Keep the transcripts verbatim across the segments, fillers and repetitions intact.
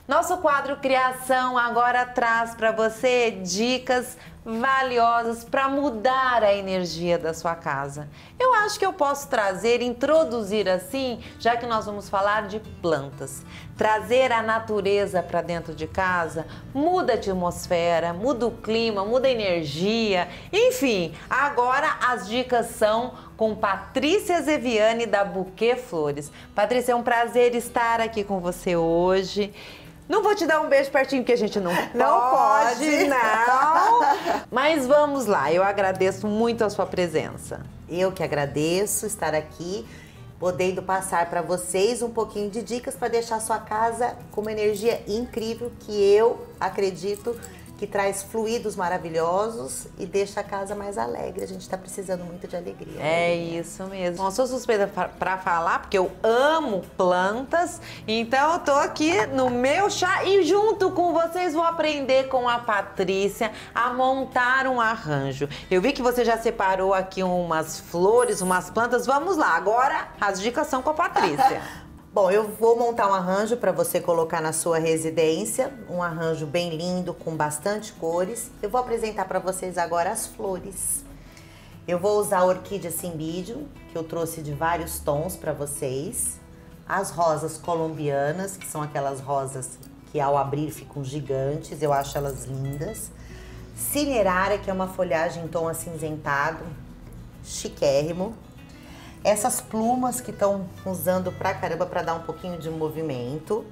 Nosso quadro Criação agora traz para você dicas valiosas para mudar a energia da sua casa. Eu acho que eu posso trazer, introduzir assim, já que nós vamos falar de plantas. Trazer a natureza para dentro de casa muda a atmosfera, muda o clima, muda a energia. Enfim, agora as dicas são com Patrícia Zeviani da Buquê Flores. Patrícia, é um prazer estar aqui com você hoje. Não vou te dar um beijo pertinho, porque a gente não, não pode, pode, não. Mas vamos lá, eu agradeço muito a sua presença. Eu que agradeço estar aqui, podendo passar para vocês um pouquinho de dicas para deixar sua casa com uma energia incrível, que eu acredito que traz fluidos maravilhosos e deixa a casa mais alegre. A gente está precisando muito de alegria. É isso mesmo. Bom, eu sou suspeita para falar, porque eu amo plantas, então eu tô aqui no meu chá e junto com vocês vou aprender com a Patrícia a montar um arranjo. Eu vi que você já separou aqui umas flores, umas plantas. Vamos lá, agora as dicas são com a Patrícia. Bom, eu vou montar um arranjo para você colocar na sua residência, um arranjo bem lindo, com bastante cores. Eu vou apresentar para vocês agora as flores. Eu vou usar a orquídea Cymbidium, que eu trouxe de vários tons para vocês. As rosas colombianas, que são aquelas rosas que ao abrir ficam gigantes, eu acho elas lindas. Cineraria, que é uma folhagem em tom acinzentado, chiquérrimo. Essas plumas que estão usando pra caramba para dar um pouquinho de movimento.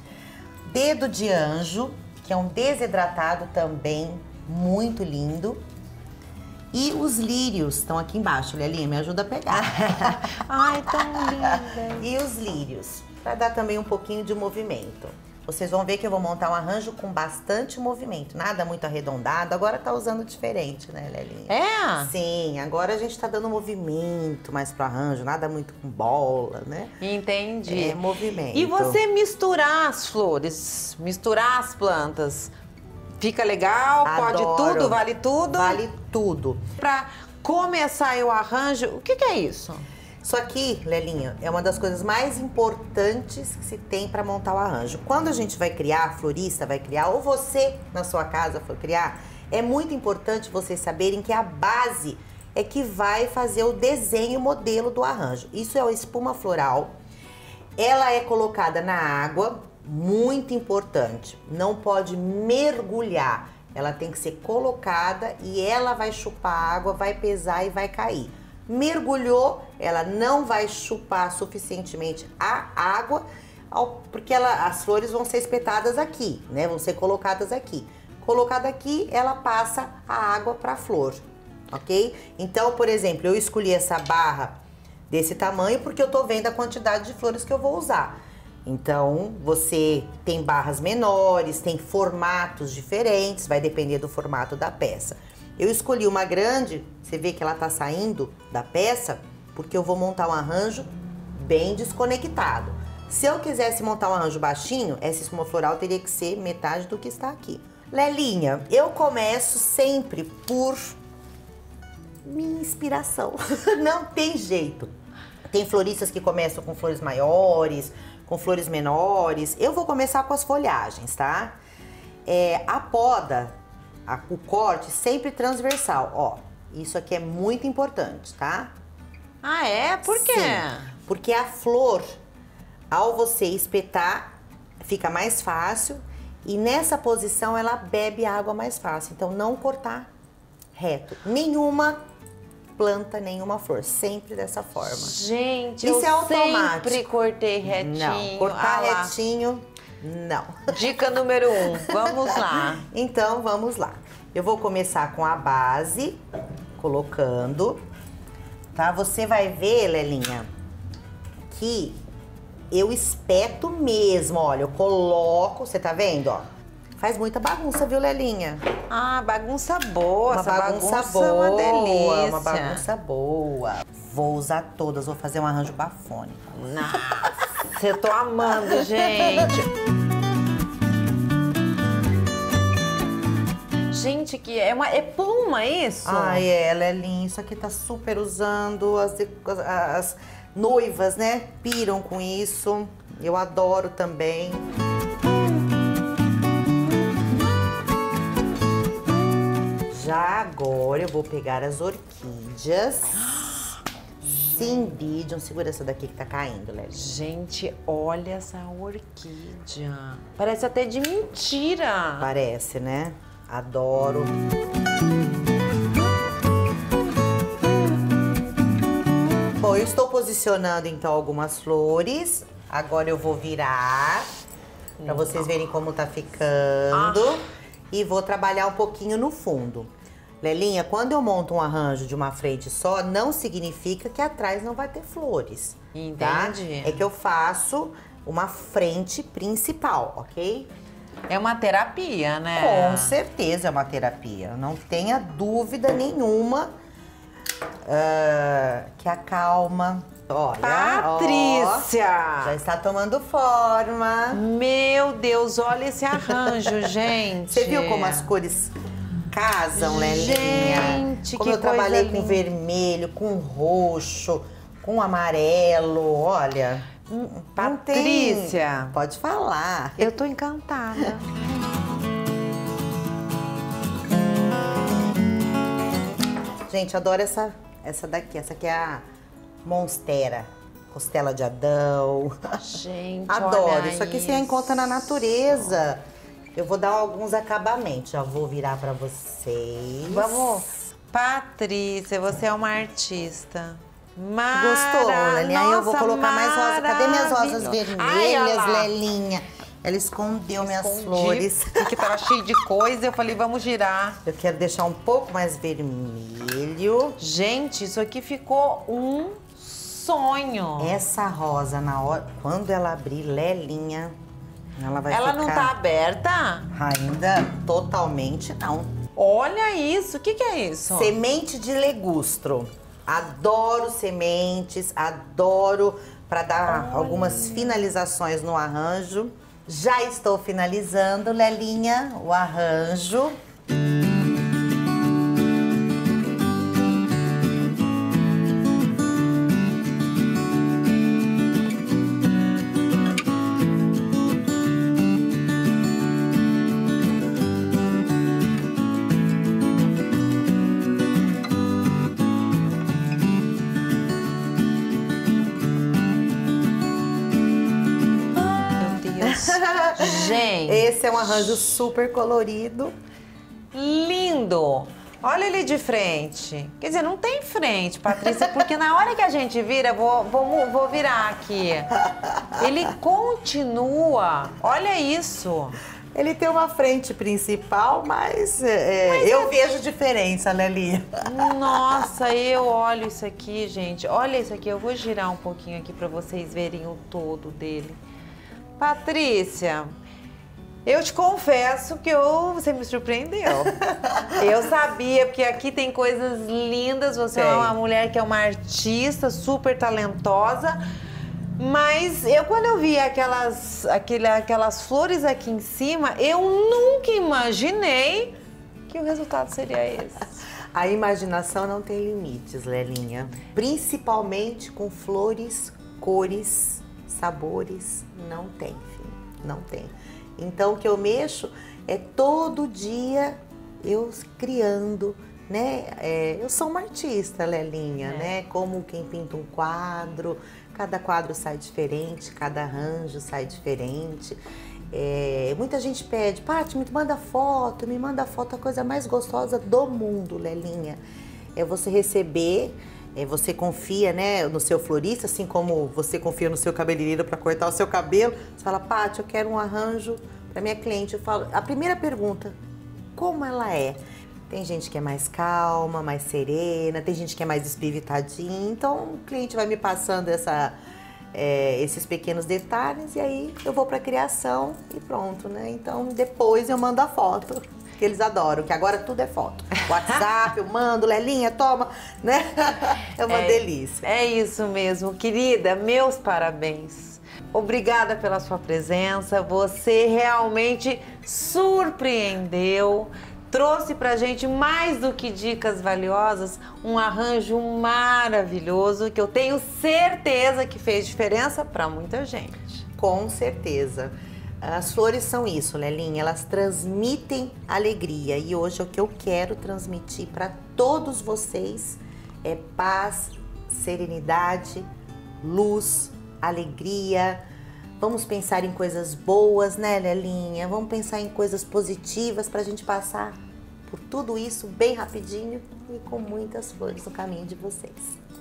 Dedo de anjo, que é um desidratado também muito lindo. E os lírios estão aqui embaixo, Lelinha, me ajuda a pegar. Ai, tão linda. E os lírios, para dar também um pouquinho de movimento. Vocês vão ver que eu vou montar um arranjo com bastante movimento, nada muito arredondado. Agora tá usando diferente, né, Lelinha? É? Sim, agora a gente tá dando movimento mais pro arranjo, nada muito com bola, né? Entendi. É movimento. E você misturar as flores, misturar as plantas, fica legal? Adoro. Pode tudo? Vale tudo? Vale tudo. Pra começar o arranjo, o que que é isso? Isso aqui, Lelinha, é uma das coisas mais importantes que se tem para montar o arranjo. Quando a gente vai criar, a florista vai criar, ou você na sua casa for criar, é muito importante vocês saberem que a base é que vai fazer o desenho, modelo do arranjo. Isso é a espuma floral. Ela é colocada na água, muito importante. Não pode mergulhar. Ela tem que ser colocada e ela vai chupar a água, vai pesar e vai cair. Mergulhou, ela não vai chupar suficientemente a água, porque ela, as flores vão ser espetadas aqui, né? Vão ser colocadas aqui. Colocada aqui, ela passa a água para a flor, ok? Então, por exemplo, eu escolhi essa barra desse tamanho porque eu tô vendo a quantidade de flores que eu vou usar. Então, você tem barras menores, tem formatos diferentes, vai depender do formato da peça. Eu escolhi uma grande, você vê que ela tá saindo da peça, porque eu vou montar um arranjo bem desconectado. Se eu quisesse montar um arranjo baixinho, essa espuma floral teria que ser metade do que está aqui. Lelinha, eu começo sempre por minha inspiração. Não tem jeito. Tem floristas que começam com flores maiores, com flores menores. Eu vou começar com as folhagens, tá? É, a poda... A, o corte sempre transversal, ó, isso aqui é muito importante, tá? Ah, é? Por quê? Sim, porque a flor, ao você espetar, fica mais fácil e nessa posição ela bebe água mais fácil, então não cortar reto. Nenhuma planta, nenhuma flor, sempre dessa forma. Gente, isso eu é automático. Sempre cortei retinho. Não, cortar ah, retinho... Não. Dica número um, vamos lá. Então, vamos lá. Eu vou começar com a base, colocando, tá? Você vai ver, Lelinha, que eu espeto mesmo, olha, eu coloco, você tá vendo, ó? Faz muita bagunça, viu, Lelinha? Ah, bagunça boa, uma essa bagunça, bagunça boa, é uma delícia. Uma bagunça boa. Vou usar todas, vou fazer um arranjo bafônico. Nossa, eu tô amando, gente. Gente, que é uma é pluma isso? Ai, é, Lelinha, isso aqui tá super usando, as, as, as noivas, né, piram com isso. Eu adoro também. Já agora eu vou pegar as orquídeas. Cymbidium. Segura essa daqui que tá caindo, Lélia. Gente, olha essa orquídea. Parece até de mentira. Parece, né? Adoro. Bom, eu estou posicionando então algumas flores. Agora eu vou virar para vocês verem como tá ficando. Ah. E vou trabalhar um pouquinho no fundo. Lelinha, quando eu monto um arranjo de uma frente só, não significa que atrás não vai ter flores. Entendi. Tá? É que eu faço uma frente principal, ok? É uma terapia, né? Com certeza é uma terapia. Não tenha dúvida nenhuma uh, que acalma. Olha, Patrícia! Ó, já está tomando forma. Meu Deus, olha esse arranjo, gente. Você viu como as cores casam, Lelinha? Gente, como que eu trabalhei coisa com linda. Vermelho, com roxo, com amarelo, olha. Patrícia, tem... pode falar. Eu tô encantada. Gente, adoro essa, essa daqui. Essa aqui é a Monstera. Costela de Adão. Gente, adoro. olha Isso aqui isso. você encontra na natureza. Eu vou dar alguns acabamentos. Já vou virar pra vocês. Vamos. Patrícia, você é uma artista. Mara... Gostou, Lelinha? Aí eu vou colocar mais rosa. Cadê minhas rosas vermelhas, Ai, Lelinha? Ela escondeu minhas Escondi, flores. porque tava cheio de coisa. Eu falei, vamos girar. Eu quero deixar um pouco mais vermelho. Gente, isso aqui ficou um sonho. Essa rosa, na hora, quando ela abrir, Lelinha, ela vai ela ficar... não tá aberta? Ainda totalmente não. Olha isso. O que que é isso? Semente de legustro. Adoro sementes, adoro para dar Olha. algumas finalizações no arranjo. Já estou finalizando, Lelinha, o arranjo. Gente, esse é um arranjo super colorido. Lindo! Olha ele de frente. Quer dizer, não tem frente, Patrícia, porque na hora que a gente vira, vou, vou, vou virar aqui. Ele continua. Olha isso. Ele tem uma frente principal, mas, é, mas eu é... vejo diferença, Lelinha. Nossa, eu olho isso aqui, gente. Olha isso aqui, eu vou girar um pouquinho aqui para vocês verem o todo dele. Patrícia, eu te confesso que eu, você me surpreendeu. Eu sabia, porque aqui tem coisas lindas. Você tem. É uma mulher que é uma artista super talentosa. Mas eu, quando eu vi aquelas, aquele, aquelas flores aqui em cima, eu nunca imaginei que o resultado seria esse. A imaginação não tem limites, Lelinha. Principalmente com flores, cores, sabores, não tem, filho, não tem. Então, o que eu mexo é todo dia eu criando, né? É, eu sou uma artista, Lelinha, é. né? Como quem pinta um quadro, cada quadro sai diferente, cada arranjo sai diferente. É, muita gente pede, Paty, me manda foto, me manda foto, a coisa mais gostosa do mundo, Lelinha. É você receber... É, você confia, né, no seu florista, assim como você confia no seu cabeleireiro para cortar o seu cabelo. Você fala, Paty, eu quero um arranjo para minha cliente. Eu falo, a primeira pergunta, como ela é? Tem gente que é mais calma, mais serena, tem gente que é mais espiritadinha. Então, o cliente vai me passando essa, é, esses pequenos detalhes e aí eu vou para a criação e pronto, né? Então, depois eu mando a foto. Que eles adoram, que agora tudo é foto. WhatsApp, eu mando, Lelinha, toma, né? É uma é, delícia. É isso mesmo, querida, meus parabéns. Obrigada pela sua presença, você realmente surpreendeu, trouxe pra gente mais do que dicas valiosas, um arranjo maravilhoso que eu tenho certeza que fez diferença pra muita gente. Com certeza. As flores são isso, Lelinha, elas transmitem alegria e hoje o que eu quero transmitir para todos vocês é paz, serenidade, luz, alegria. Vamos pensar em coisas boas, né, Lelinha? Vamos pensar em coisas positivas para a gente passar por tudo isso bem rapidinho e com muitas flores no caminho de vocês.